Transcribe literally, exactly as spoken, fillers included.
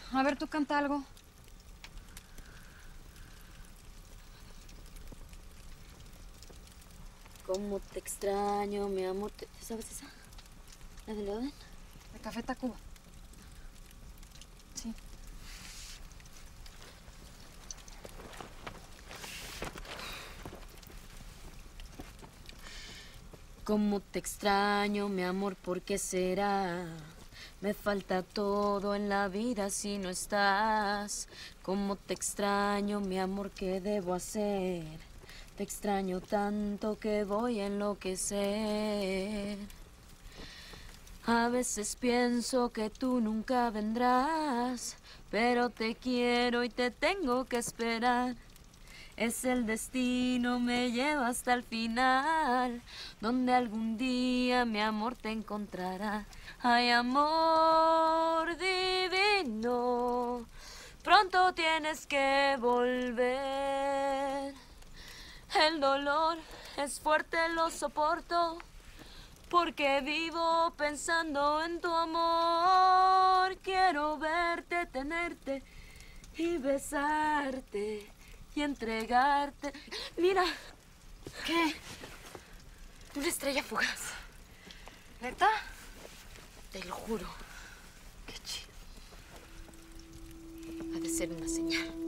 A ver, tú canta algo. Cómo te extraño, mi amor. ¿Te, ¿te sabes esa? ¿La del orden? De Cafe Tacuba. Sí. Cómo te extraño, mi amor, ¿por qué será? Me falta todo en la vida si no estás. Cómo te extraño, mi amor, ¿qué debo hacer? Te extraño tanto que voy a enloquecer. A veces pienso que tú nunca vendrás, pero te quiero y te tengo que esperar. Es el destino, me lleva hasta el final, donde algún día mi amor te encontrará. Ay, amor divino, pronto tienes que volver. El dolor es fuerte, lo soporto, porque vivo pensando en tu amor. Quiero verte, tenerte y besarte y entregarte. Mira. ¿Qué? Una estrella fugaz. ¿Neta? Te lo juro. Qué chido. Ha de ser una señal.